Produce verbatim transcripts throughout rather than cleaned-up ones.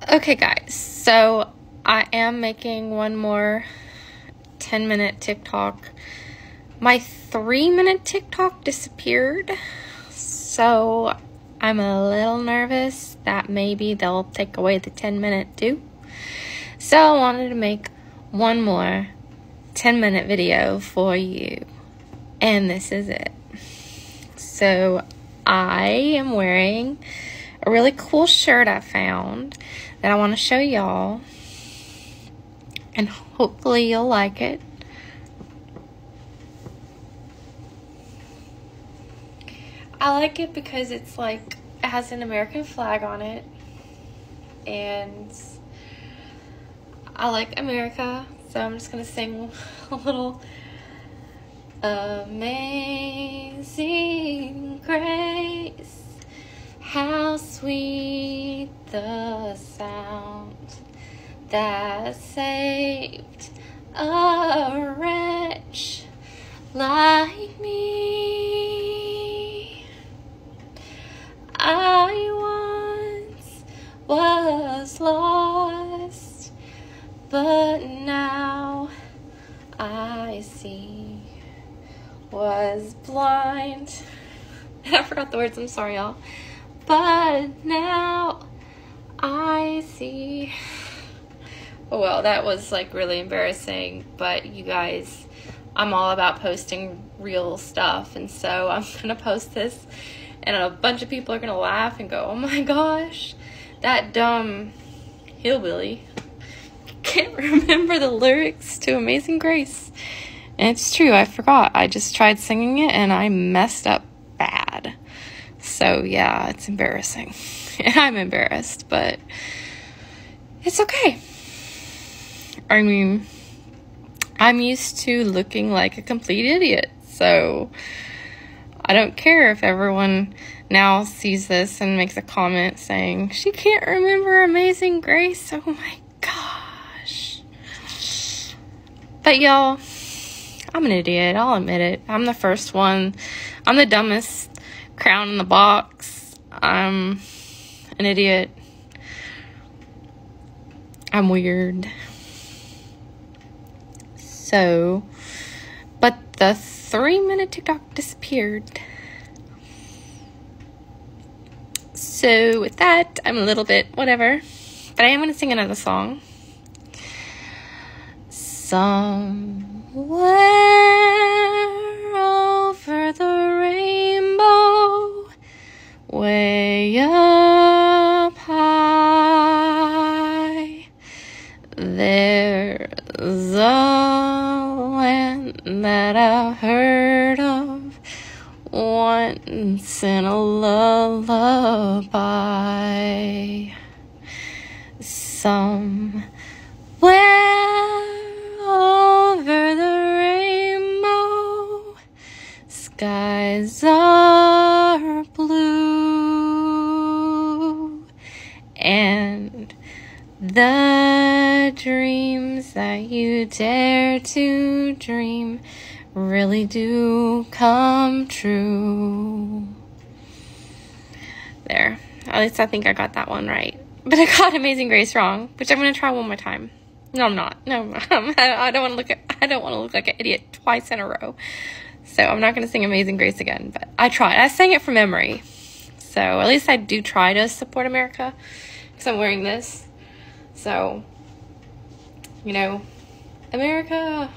Okay, guys, so I am making one more ten minute TikTok. My three minute TikTok disappeared, so I'm a little nervous that maybe they'll take away the ten minute too. So I wanted to make one more ten minute video for you, and this is it. So I am wearing a really cool shirt I found that I want to show y'all, and hopefully you'll like it. I like it because it's like, it has an American flag on it, and I like America, so I'm just gonna sing a little Amazing Grace, how sweet the sound that saved a wretch like me. I once was lost, but now I see. Was blind. I forgot the words, I'm sorry, y'all. But now I see. Oh, well, that was like really embarrassing, but you guys, I'm all about posting real stuff, and so I'm gonna post this, and a bunch of people are gonna laugh and go, oh my gosh, that dumb hillbilly can't remember the lyrics to Amazing Grace. And it's true, I forgot. I just tried singing it and I messed up bad. So yeah, it's embarrassing. And I'm embarrassed, but it's okay. I mean, I'm used to looking like a complete idiot, so I don't care if everyone now sees this and makes a comment saying, she can't remember Amazing Grace. Oh my gosh. But y'all, I'm an idiot. I'll admit it. I'm the first one. I'm the dumbest crown in the box. I'm an idiot. I'm weird. So, but the three minute TikTok disappeared. So with that, I'm a little bit whatever. But I am going to sing another song. Somewhere over the rainbow, way up high, there's a land that I've heard of once in a lullaby. Somewhere over the rainbow, skies are blue, and the dreams that you dare to dream really do come true. There. At least I think I got that one right. But I got Amazing Grace wrong, which I'm going to try one more time. No, I'm not. No, I don't want to look at, I don't want to look like an idiot twice in a row. So I'm not going to sing Amazing Grace again, but I tried. I sang it from memory. So at least I do try to support America because I'm wearing this. So, you know, America.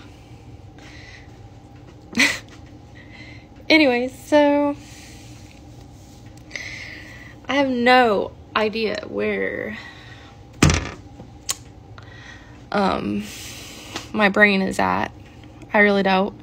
Anyways, so I have no idea where um my brain is at. I really don't.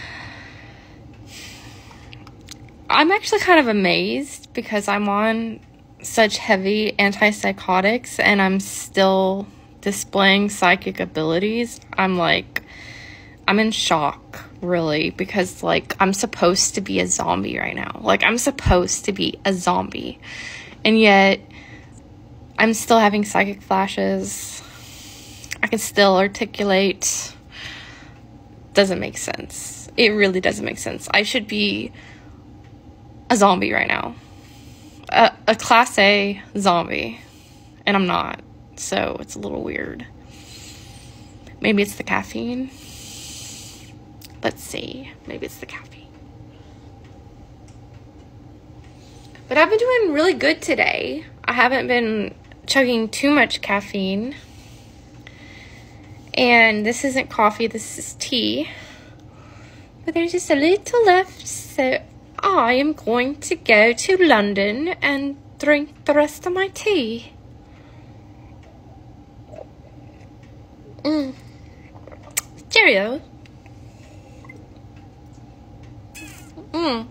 I'm actually kind of amazed because I'm on such heavy antipsychotics and I'm still displaying psychic abilities. I'm like, I'm in shock, really, because like I'm supposed to be a zombie right now. Like I'm supposed to be a zombie, and yet I'm still having psychic flashes. I can still articulate. Doesn't make sense. It really doesn't make sense. I should be a zombie right now. A, a class A zombie. And I'm not. so it's a little weird. Maybe it's the caffeine. Let's see. Maybe it's the caffeine. But I've been doing really good today. I haven't been chugging too much caffeine. And this isn't coffee, this is tea. But there's just a little left, so I am going to go to London and drink the rest of my tea. Mm. Cheerio. Mm.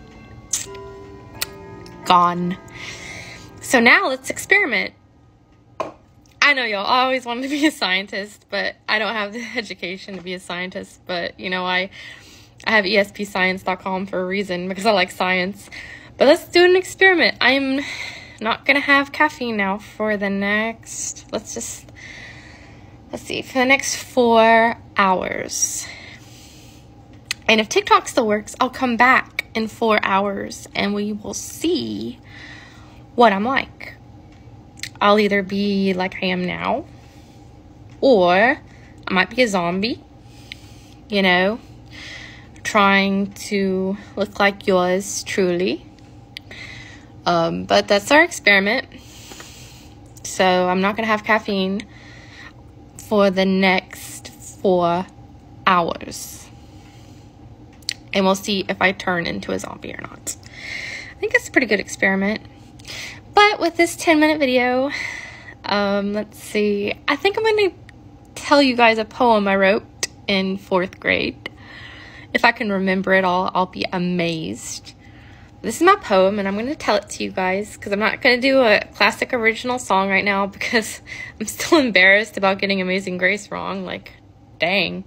Gone. So now let's experiment. I know y'all always wanted to be a scientist, but I don't have the education to be a scientist. But, you know, I, I have E S P science dot com for a reason, because I like science. But let's do an experiment. I'm not going to have caffeine now for the next, let's just, let's see, for the next four hours. And if TikTok still works, I'll come back in four hours and we will see what I'm like. I'll either be like I am now, or I might be a zombie, you know, trying to look like yours truly. Um, but that's our experiment. So I'm not going to have caffeine for the next four hours. And we'll see if I turn into a zombie or not. I think it's a pretty good experiment. But with this ten minute video, um, let's see. I think I'm going to tell you guys a poem I wrote in fourth grade. If I can remember it all, I'll be amazed. This is my poem, and I'm going to tell it to you guys, because I'm not going to do a classic original song right now, because I'm still embarrassed about getting Amazing Grace wrong. Like, dang.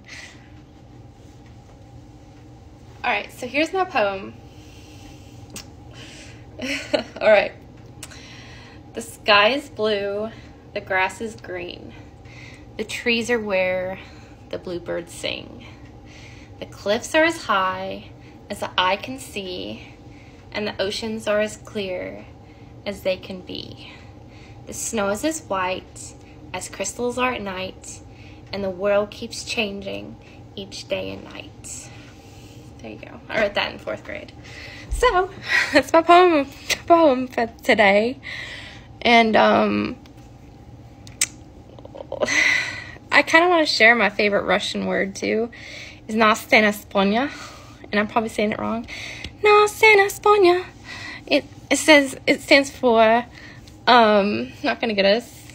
Alright, so here's my poem. Alright. The sky is blue, the grass is green, the trees are where the bluebirds sing. The cliffs are as high as the eye can see, and the oceans are as clear as they can be. The snow is as white as crystals are at night, and the world keeps changing each day and night. There you go. I wrote that in fourth grade. So, that's my poem, poem for today. And, um, I kind of want to share my favorite Russian word, too. It's Nastena Sponya. And I'm probably saying it wrong. Nastena Sponya. It, it says, it stands for, um, not going to get us.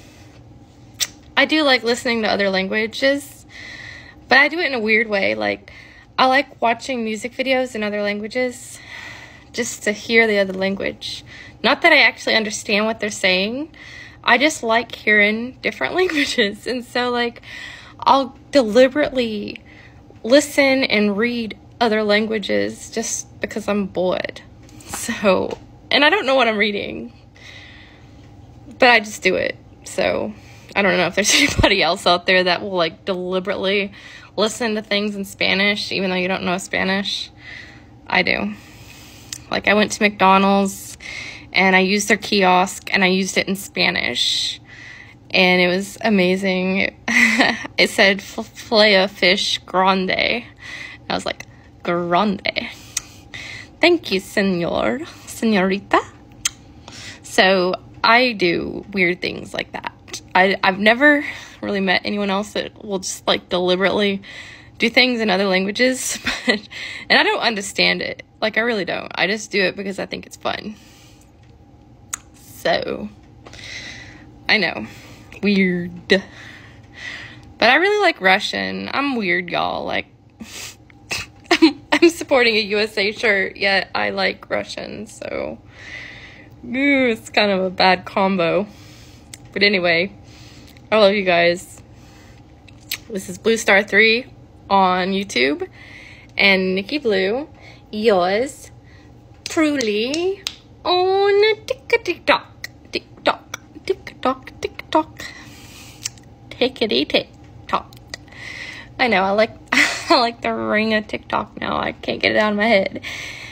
I do like listening to other languages, but I do it in a weird way. Like, I like watching music videos in other languages just to hear the other language. Not that I actually understand what they're saying. I just like hearing different languages. And so, like, I'll deliberately listen and read other languages just because I'm bored. So, and I don't know what I'm reading, but I just do it. So, I don't know if there's anybody else out there that will, like, deliberately listen to things in Spanish, even though you don't know Spanish. I do. Like, I went to McDonald's, and I used their kiosk, and I used it in Spanish, and it was amazing. It said filet of fish grande. I was like, grande. Thank you, senor, senorita. So I do weird things like that. I, I've never really met anyone else that will just, like, deliberately do things in other languages, but, and I don't understand it. Like, I really don't. I just do it because I think it's fun. So, I know. Weird. But I really like Russian. I'm weird, y'all. Like, I'm, I'm supporting a U S A shirt, yet I like Russian, so ooh, it's kind of a bad combo. But anyway, I love you guys. This is Blue Star three on YouTube, and Nikki Blue, yours truly, on TikTok, TikTok, TikTok, TikTok, tickety TikTok. I know, I like, I like the ring of TikTok now. I can't get it out of my head.